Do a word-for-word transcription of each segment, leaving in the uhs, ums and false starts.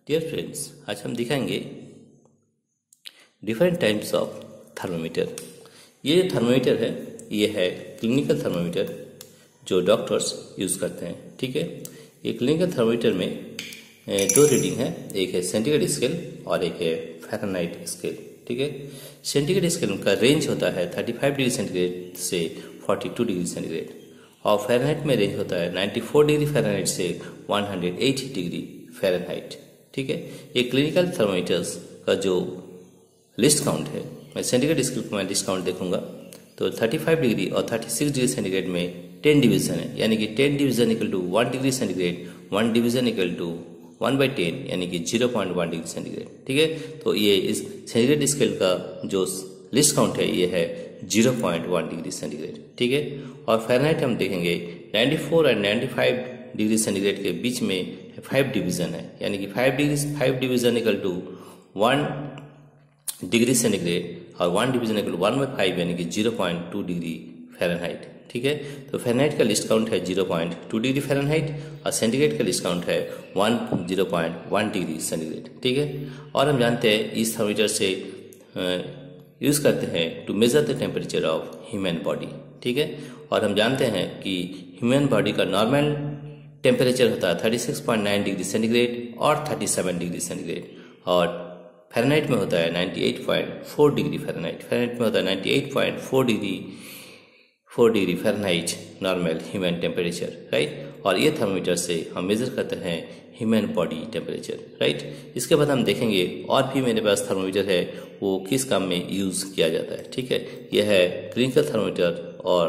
Dear friends, आज हम दिखाएंगे डिफरेंट टाइप्स ऑफ थर्मोमीटर। ये जो थर्मोमीटर है ये है क्लिनिकल थर्मोमीटर जो डॉक्टर्स यूज़ करते हैं। ठीक है, ये क्लिनिकल थर्मोमीटर में दो रीडिंग है, एक है सेंटीग्रेड स्केल और एक है फ़ारेनहाइट स्केल। ठीक है, सेंटीग्रेड स्केल का रेंज होता है पैंतीस डिग्री सेंटीग्रेड से बयालीस डिग्री सेंटीग्रेड और फ़ारेनहाइट में रेंज होता है चौरानवे डिग्री फ़ारेनहाइट से एक सौ अस्सी डिग्री फ़ारेनहाइट। ठीक है, ये क्लिनिकल थर्मोमीटर्स का जो लिस्ट काउंट है, मैं सेंटीग्रेड स्केल को मैं लिस्ट काउंट देखूंगा तो पैंतीस डिग्री और छत्तीस डिग्री सेंटीग्रेड में दस डिवीजन है, यानी कि दस division equal to one degree centigrade, one division equal to one by ten यानी कि zero point one degree centigrade. ठीक है, तो ये इस सेंटीग्रेड स्केल का जो लिस्ट काउंट है ये है zero point one degree centigrade. ठीक है, और फ़ारेनहाइट हम देखेंगे चौरानवे एंड पचानवे डिग्री सेंटीग्रेड के बीच में फाइव डिवीजन है, यानी कि five degree five division equal to one degree centigrade और one division equal to one by five यानी कि zero point two degree Fahrenheit. ठीक है, तो फ़ारेनहाइट का लिस्ट काउंट है zero point two degree Fahrenheit और सेंटीग्रेड का लिस्ट काउंट है one zero point one degree centigrade. ठीक है, और हम जानते हैं इस थर्मोमीटर से यूज़ करते हैं to measure the temperature of human body. ठीक है, और हम जानते हैं कि ह्यूमन बॉडी का नॉर्मल टेम्परेचर होता है thirty six point nine degree centigrade और थर्टी सेवन डिग्री सेंटीग्रेड और फ़ारेनहाइट में होता है ninety eight point four degree Fahrenheit. Fahrenheit में होता है ninety eight point four degree four degree Fahrenheit normal human temperature, right. और ये थर्मोमीटर से हम मेजर करते हैं ह्यूमन बॉडी टेम्परेचर, राइट। इसके बाद हम देखेंगे और भी मेरे पास थर्मोमीटर है वो किस काम में यूज़ किया जाता है। ठीक है, यह है क्लिनिकल थर्मोमीटर और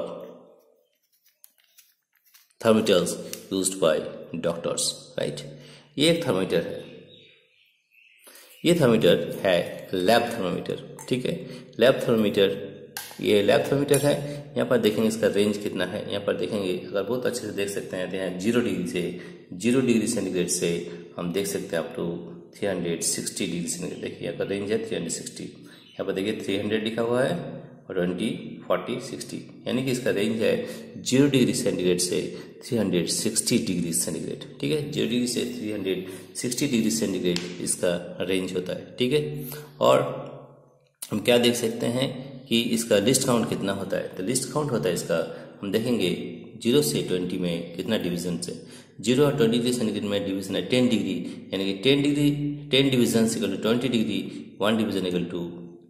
thermometers used by doctors, right. ये एक थर्मोमीटर है, ये थर्मोमीटर है लैब थर्मोमीटर। ठीक है, लैब थर्मोमीटर ये लैब थर्मोमीटर है। यहाँ पर देखेंगे इसका रेंज कितना है, यहाँ पर देखेंगे अगर बहुत अच्छे से देख सकते हैं तो यहाँ जीरो डिग्री से जीरो डिग्री सेंटीग्रेड से हम देख सकते हैं up to three hundred sixty degree centigrade. देखिए यहाँ का रेंज है थ्री हंड्रेड सिक्सटी, यहाँ पर देखिए थ्री हंड्रेड लिखा हुआ है और ट्वेंटी फोर्टी सिक्सटी, यानी कि इसका रेंज है जीरो डिग्री सेंटीग्रेड से three hundred sixty degree centigrade. ठीक है, जीरो डिग्री से three hundred sixty degree centigrade इसका रेंज होता है। ठीक है, और हम क्या देख सकते हैं कि इसका लिस्ट काउंट कितना होता है, तो लिस्ट काउंट होता है इसका हम देखेंगे जीरो से ट्वेंटी में कितना डिवीजन से, जीरो और ट्वेंटी डिग्री सेंटीग्रेड में डिवीजन है टेन डिग्री, यानी कि ten degree ten division equal to twenty degree, one division equal to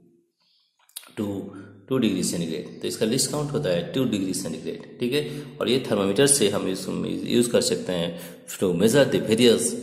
two two degree centigrade, तो इसका लिस्ट काउंट होता है टू डिग्री सेंटीग्रेड। ठीक है, और ये थर्मोमीटर से हम यूज़ कर सकते हैं to measure the various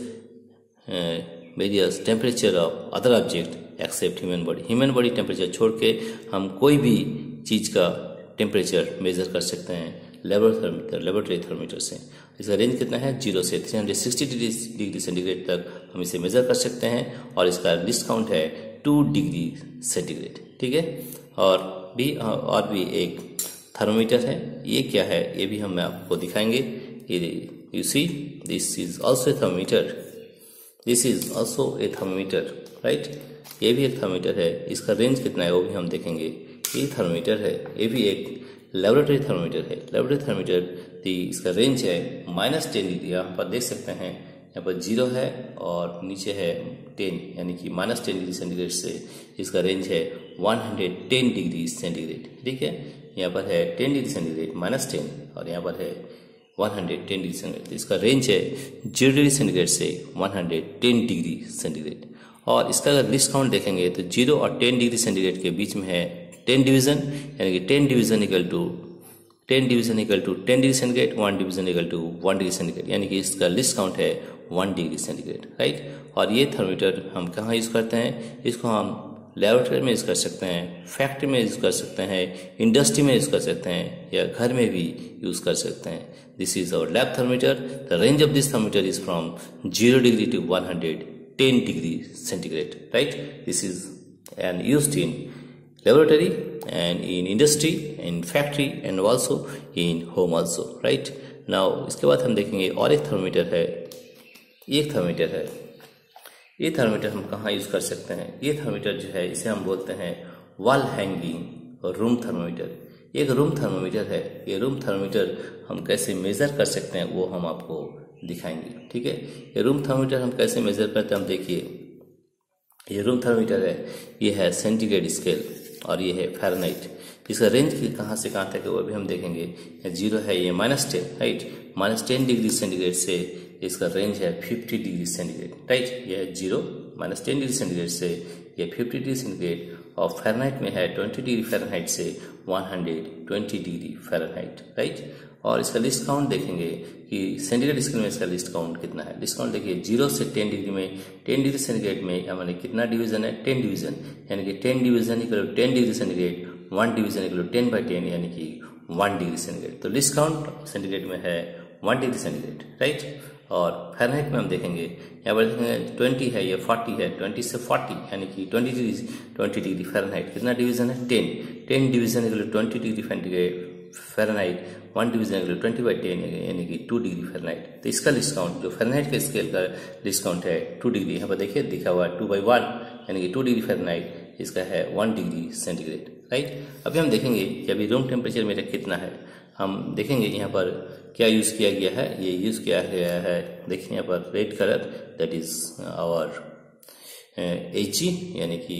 various temperature of other object except human body. Human body temperature छोड़ के हम कोई भी चीज़ का टेम्परेचर मेजर कर सकते हैं लेबोरेटरी थर्मोमीटर लेबोरेटरी थर्मोमीटर से। इसका रेंज कितना है, जीरो से three hundred sixty degree centigrade तक हम इसे मेजर कर सकते हैं और इसका लिस्ट काउंट है टू डिग्री सेंटीग्रेड। ठीक है, और भी और भी एक थर्मोमीटर है, ये क्या है ये भी हम आपको दिखाएंगे। ये you see this is also a thermometer, this is also a thermometer, right. ये भी एक थर्मोमीटर है, इसका रेंज कितना है वो भी हम देखेंगे। ये थर्मोमीटर है, ये भी एक लेबोरेटरी थर्मोमीटर है। लेबोरेटरी थर्मोमीटर दी इसका रेंज है माइनस टेन डिग्री, यहाँ पर देख सकते हैं यहाँ पर जीरो है और नीचे है टेन, यानी कि माइनस टेन डिग्री सेंटीग्रेड से इसका रेंज है one hundred ten degree centigrade. ठीक है, यहाँ पर है ten degree centigrade minus ten और यहाँ पर है one hundred ten degree centigrade, इसका रेंज है जीरो डिग्री सेंटीग्रेड से one hundred ten degree centigrade. और इसका अगर लिस्ट काउंट देखेंगे तो जीरो और टेन डिग्री सेंटीग्रेड के बीच में है टेन डिवीजन, यानी कि ten division equal to ten division equal to ten degree centigrade, one division equal to one degree centigrade, यानी कि इसका लिस्ट काउंट है वन डिग्री सेंटीग्रेड, राइट। और ये थर्मोमीटर हम कहाँ यूज़ करते हैं, इसको हम लेबोरेटरी में यूज़ कर सकते हैं, फैक्ट्री में यूज़ कर सकते हैं, इंडस्ट्री में यूज़ कर सकते हैं या घर में भी यूज़ कर सकते हैं। This is our lab thermometer. The range of this thermometer is from zero degree to one hundred ten degree centigrade, right. This is and used in laboratory and in industry, in factory and also in home also, right. Now इसके बाद हम देखेंगे और एक thermometer है, एक thermometer है, ये थर्मोमीटर हम कहाँ यूज़ कर सकते हैं। ये थर्मोमीटर जो है इसे हम बोलते हैं वॉल हैंगिंग रूम थर्मोमीटर। एक रूम थर्मोमीटर है, ये रूम थर्मोमीटर हम कैसे मेज़र कर सकते हैं वो हम आपको दिखाएंगे। ठीक है, ये रूम थर्मोमीटर हम कैसे मेजर करते हैं, हम देखिए ये रूम थर्मोमीटर है, ये है सेंटीग्रेड स्केल और ये है फ़ारेनहाइट। इसका रेंज की कहाँ से कहाँ तक है वो भी हम देखेंगे। जीरो है ये minus ten, right, minus ten degree centigrade से इसका रेंज है फिफ्टी डिग्री सेंटीग्रेड, राइट। ये है zero minus ten degree centigrade से ये फिफ्टी डिग्री सेंटीग्रेड, और फ़ारेनहाइट में है ट्वेंटी डिग्री फ़ारेनहाइट से one hundred twenty degree Fahrenheit, right. और इसका लिस्ट काउंट देखेंगे कि सेंटीग्रेड स्केल में इसका लिस्ट काउंट कितना है। लिस्ट काउंट देखिए, जीरो से टेन डिग्री में, टेन डिग्री सेंटीग्रेड में हमारे कितना डिवीजन है, टेन डिवीजन, यानी कि ten division equal to ten degree centigrade, one division equal to ten by ten, यानी कि वन डिग्री सेंटीग्रेड। तो लिस्ट काउंट सेंटीग्रेड में है वन डिग्री सेंटीग्रेड, राइट। और फ़ारेनहाइट में हम देखेंगे, यहाँ पर देखेंगे ट्वेंटी है, ये फोर्टी है, ट्वेंटी से फोर्टी यानी कि twenty degree twenty degree Fahrenheit, कितना डिवीजन है, ten, ten division equal to twenty degree Fahrenheit, one division equal to twenty by ten यानी कि टू डिग्री फ़ारेनहाइट। तो इसका लिस्ट काउंट जो फ़ारेनहाइट के स्केल का लिस्ट काउंट है टू डिग्री, यहाँ पर देखिए दिखा हुआ है टू बाई वन यानी कि टू डिग्री फ़ारेनहाइट, इसका है वन डिग्री सेंटीग्रेड, राइट। अभी हम देखेंगे कि अभी रूम टेम्परेचर मेरा कितना है। हम देखेंगे यहाँ पर क्या यूज़ किया गया है, ये यूज़ किया गया है, देखिए यहाँ पर red colour, that is our H G यानी कि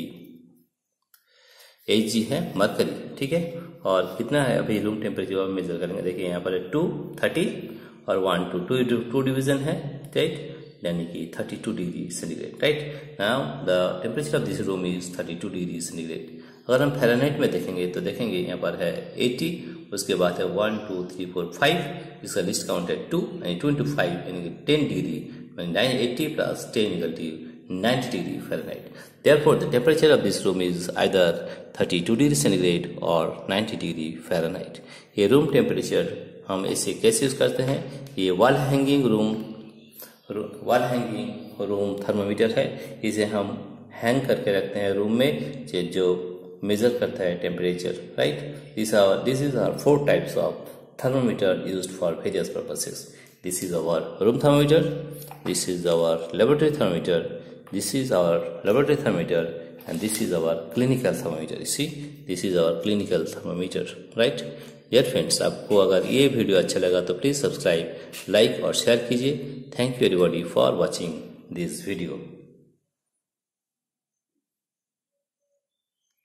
एच जी है मरकरी, ठीक है। और कितना है अभी रूम टेम्परेचर हम मेजर करेंगे, देखिए यहाँ पर टू थर्टी और one two two two division है, राइट, यानी कि thirty two degree centigrade, right. Now the temperature of this room is thirty two degree centigrade. अगर हम फ़ारेनहाइट में देखेंगे तो देखेंगे यहाँ पर है एटी, उसके बाद है one two three four five, इसका लिस्ट काउंट है टू यानी टू इंटू फाइव यानी कि ten degree, nine eighty plus ten equal to ninety degree Fahrenheit. Therefore, the temperature of this room is either thirty two degree centigrade और ninety degree Fahrenheit. ये room temperature हम इसे कैसे use करते हैं, ये wall hanging room wall hanging room thermometer है, इसे हम हैंग करके रखते हैं रूम में, जो मेजर करता है temperature, right. This our this is our four types of thermometer used for various purposes. This is our room thermometer, this is our laboratory thermometer, this is our laboratory thermometer, and this is our clinical thermometer. You see, this is our clinical thermometer, right? Dear friends, आपको अगर ये video अच्छा लगा तो please subscribe, like और share कीजिए। Thank you everybody for watching this video.